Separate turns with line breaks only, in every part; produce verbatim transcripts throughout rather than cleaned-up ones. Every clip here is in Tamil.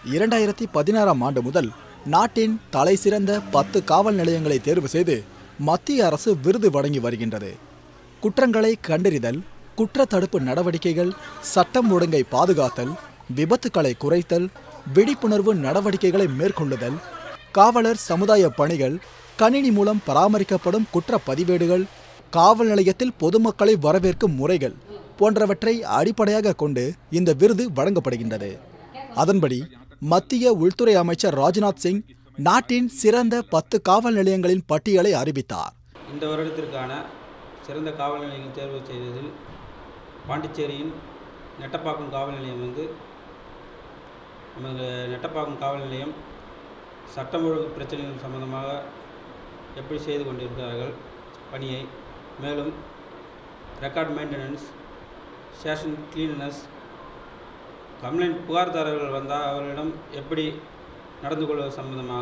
இரண்டாயிரத்தி பதினாறாம் ஆண்டு முதல் நாட்டின் தலை சிறந்த பத்து காவல் நிலையங்களை தேர்வு செய்து மத்திய அரசு விருது வழங்கி வருகின்றது. குற்றங்களை கண்டறிதல், குற்ற தடுப்பு நடவடிக்கைகள், சட்டம் ஒழுங்கை பாதுகாத்தல், விபத்துக்களை குறைத்தல், விழிப்புணர்வு நடவடிக்கைகளை மேற்கொள்ளுதல், காவலர் சமுதாய பணிகள், கணினி மூலம் பராமரிக்கப்படும் குற்ற பதிவேடுகள், காவல் நிலையத்தில் பொதுமக்களை வரவேற்கும் முறைகள் போன்றவற்றை அடிப்படையாக கொண்டு இந்த விருது வழங்கப்படுகின்றது. அதன்படி மத்திய உள்துறை அமைச்சர் ராஜ்நாத் சிங் நாட்டின் சிறந்த பத்து காவல் நிலையங்களின் பட்டியலை அறிவித்தார்.
இந்த வருடத்திற்கான சிறந்த காவல் நிலையங்கள் தேர்வு செய்ததில் பாண்டிச்சேரியின் நெட்டப்பாக்கம் காவல் நிலையம் வந்து நமது நெட்டப்பாக்கம் காவல் நிலையம் சட்டம் ஒழுங்கு பிரச்சனைகள் சம்பந்தமாக எப்படி செய்து கொண்டிருக்கிறார்கள் பணியை, மேலும் record maintenance, station cleanness, complaint புகார்தாரர்கள் வந்தால் அவர்களிடம் எப்படி நடந்து கொள்வது சம்பந்தமாக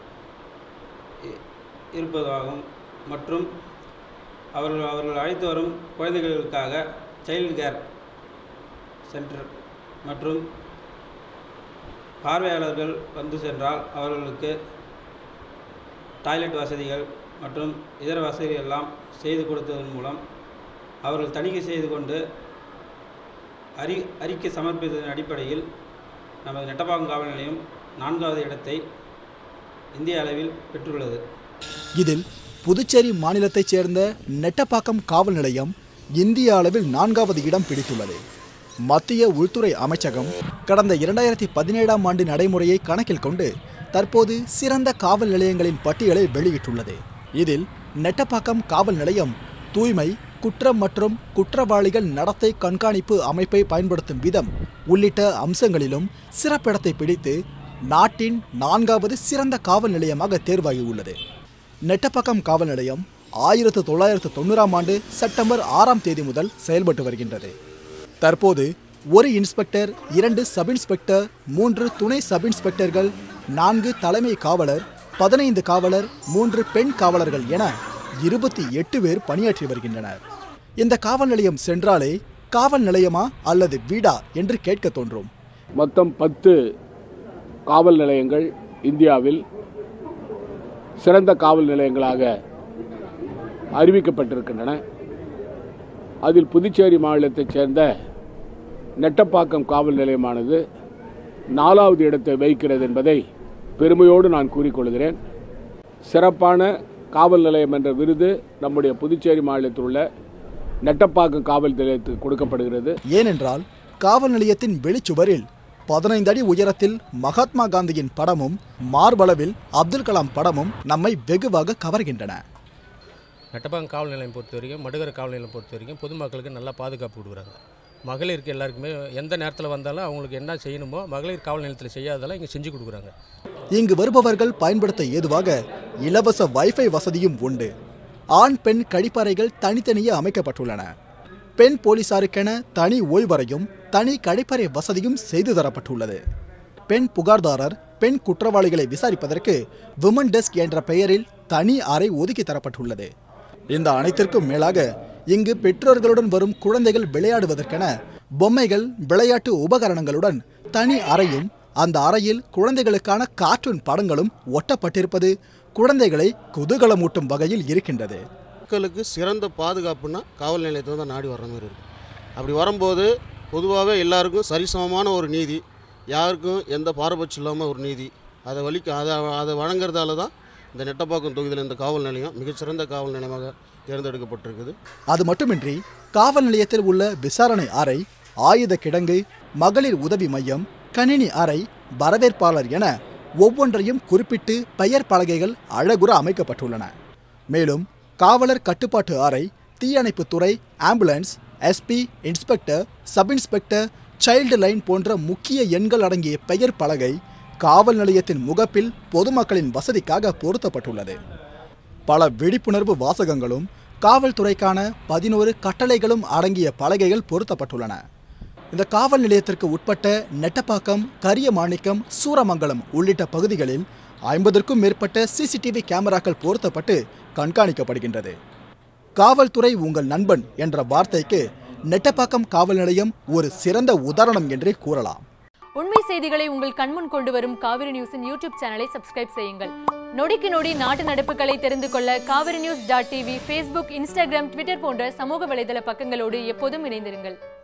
இருப்பதாகும் மற்றும் அவர்கள் அவர்கள் அழைத்து வரும் குழந்தைகளுக்காக சைல்டு கேர் சென்டர் மற்றும் பார்வையாளர்கள் வந்து சென்றால் அவர்களுக்கு டாய்லெட் வசதிகள் மற்றும் இதர வசதிகள் எல்லாம் செய்து கொடுத்ததன் மூலம் அவர்கள் தணிக்கை செய்து கொண்டு அறி அறிக்கை சமர்ப்பித்ததன் அடிப்படையில் நமது நெட்டப்பாக்கம் காவல் நிலையம் நான்காவது இடத்தை இந்திய அளவில் பெற்றுள்ளது.
இதில் புதுச்சேரி மாநிலத்தைச் சேர்ந்த நெட்டப்பாக்கம் காவல் நிலையம் இந்திய அளவில் நான்காவது இடம் பிடித்துள்ளது. மத்திய உள்துறை அமைச்சகம் கடந்த இரண்டாயிரத்தி பதினேழாம் ஆண்டு நடைமுறையை கணக்கில் கொண்டு தற்போது சிறந்த காவல் நிலையங்களின் பட்டியலை வெளியிட்டுள்ளது. இதில் நெட்டப்பாக்கம் காவல் நிலையம் தூய்மை, குற்றம் மற்றும் குற்றவாளிகள் நடத்தை கண்காணிப்பு அமைப்பை பயன்படுத்தும் விதம் உள்ளிட்ட அம்சங்களிலும் சிறப்பிடத்தை பிடித்து நாட்டின் நான்காவது சிறந்த காவல் நிலையமாக தேர்வாகியுள்ளது. நெட்டப்பாக்கம் காவல் நிலையம் ஆயிரத்து தொள்ளாயிரத்து தொண்ணூறாம் ஆண்டு செப்டம்பர் ஆறாம் தேதி முதல் செயல்பட்டு வருகின்றது. தற்போது ஒரு இன்ஸ்பெக்டர், இரண்டு சப் இன்ஸ்பெக்டர், மூன்று துணை சப் இன்ஸ்பெக்டர்கள், நான்கு தலைமை காவலர், பதினைந்து காவலர், மூன்று பெண் காவலர்கள் என இருபத்தி எட்டு பேர் பணியாற்றி வருகின்றனர். இந்த காவல் நிலையம் சென்றாலே காவல் நிலையமா அல்லது வீடா என்று கேட்க தோன்றும்.
மொத்தம் பத்து காவல் நிலையங்கள் இந்தியாவில் சிறந்த காவல் நிலையங்களாக அறிவிக்கப்பட்டிருக்கின்றன. அதில் புதுச்சேரி மாநிலத்தைச் சேர்ந்த நெட்டப்பாக்கம் காவல் நிலையமானது நாலாவது இடத்தை வகிக்கிறது என்பதை பெருமையோடு நான் கூறிக்கொள்கிறேன். சிறப்பான காவல் நிலையம் என்ற விருது நம்முடைய புதுச்சேரி மாநிலத்தில் உள்ள நெட்டப்பாக்கம் காவல் நிலையத்துக்கு கொடுக்கப்படுகிறது.
ஏனென்றால் காவல் நிலையத்தின் வெளிச்சுவரில் பதினைந்து அடி உயரத்தில் மகாத்மா காந்தியின் படமும் மார்பளவில் அப்துல் கலாம் படமும் நம்மை வெகுவாக கவர்கின்றன.
நெட்டப்பாக்கம் காவல் நிலையம் பொறுத்த வரைக்கும், மடுகரை காவல் நிலையம் பொறுத்த வரைக்கும் பொதுமக்களுக்கு நல்லா பாதுகாப்பு கொடுக்குறாங்க. மகளிருக்கு எல்லாருக்குமே எந்த நேரத்தில் வந்தாலும் அவங்களுக்கு என்ன செய்யணுமோ மகளிர் காவல் நிலையத்தில் செய்யாதெல்லாம் இங்கே செஞ்சு கொடுக்குறாங்க.
இங்கு வருபவர்கள் பயன்படுத்த ஏதுவாக இலவச வைஃபை வசதியும் உண்டு. ஆண் பெண் கழிப்பறைகள் தனித்தனியே அமைக்கப்பட்டுள்ளன. பெண் போலீசாருக்கென தனி ஓய்வறையும் தனி கழிப்பறை வசதியும் செய்து தரப்பட்டுள்ளது. பெண் புகார்தாரர், பெண் குற்றவாளிகளை விசாரிப்பதற்கு விமன் டெஸ்க் என்ற பெயரில் தனி அறை ஒதுக்கி தரப்பட்டுள்ளது. இந்த அனைத்திற்கும் மேலாக இங்கு பெற்றோர்களுடன் வரும் குழந்தைகள் விளையாடுவதற்கென பொம்மைகள், விளையாட்டு உபகரணங்களுடன் தனி அறையும், அந்த அறையில் குழந்தைகளுக்கான கார்ட்டூன் படங்களும் ஒட்டப்பட்டிருப்பது குழந்தைகளை குதூகலமூட்டும் வகையில் இருக்கின்றது.
மக்களுக்கு சிறந்த பாதுகாப்புன்னா காவல் நிலையத்தை தான் நாடி வர்ற மாதிரி இருக்குது. அப்படி வரும்போது பொதுவாகவே எல்லாருக்கும் சரிசமமான ஒரு நீதி, யாருக்கும் எந்த பாரபட்சம் இல்லாமல் ஒரு நீதி, அதை வலிக்க அதை அதை வழங்குறதால தான் இந்த நெட்டப்பாக்கம் தொகுதியில் இந்த காவல் நிலையம் மிகச்சிறந்த காவல் நிலையமாக தேர்ந்தெடுக்கப்பட்டிருக்குது.
அது மட்டுமின்றி காவல் நிலையத்தில் உள்ள விசாரணை அறை, ஆயுத கிடங்கு, மகளிர் உதவி மையம், கணினி அறை, வரவேற்பாளர் என ஒவ்வொன்றையும் குறிப்பிட்டு பெயர் பலகைகள் அழகுற அமைக்கப்பட்டுள்ளன. மேலும் காவலர் கட்டுப்பாட்டு அறை, தீயணைப்புத்துறை, ambulance, SP, inspector, sub inspector, child line போன்ற முக்கிய எண்கள் அடங்கிய பெயர் பலகை காவல் நிலையத்தின் முகப்பில் பொதுமக்களின் வசதிக்காக பொருத்தப்பட்டுள்ளது. பல விழிப்புணர்வு வாசகங்களும் காவல்துறைக்கான பதினோரு கட்டளைகளும் அடங்கிய பலகைகள் பொருத்தப்பட்டுள்ளன. இந்த காவல் நிலையத்திற்கு உட்பட்ட நெட்டப்பாக்கம், கரியமாணிக்கம், சூரமங்கலம் உள்ளிட்ட பகுதிகளில் ஐம்பதற்கும் மேற்பட்ட சிசிடிவி கேமராக்கள் பொருத்தப்பட்டு கண்காணிக்கப்படுகின்றது. காவல்துறை உங்கள் நண்பன் என்ற வார்த்தைக்கு நெட்டப்பாக்கம் காவல் நிலையம் ஒரு சிறந்த உதாரணம் என்றே கூறலாம்.
உண்மை செய்திகளை உங்கள் கண்முன் கொண்டு வரும் காவிரி நியூஸின் யூடியூப் சேனலை சப்ஸ்கிரைப் செய்யுங்கள். நொடிக்கு நொடி நாட்டு நடப்புகளை தெரிந்து கொள்ள Kaveri news dot TV, Facebook, Instagram, Twitter போன்ற சமூக வலைதள பக்கங்களோடு எப்போதும் இணைந்திருங்கள்.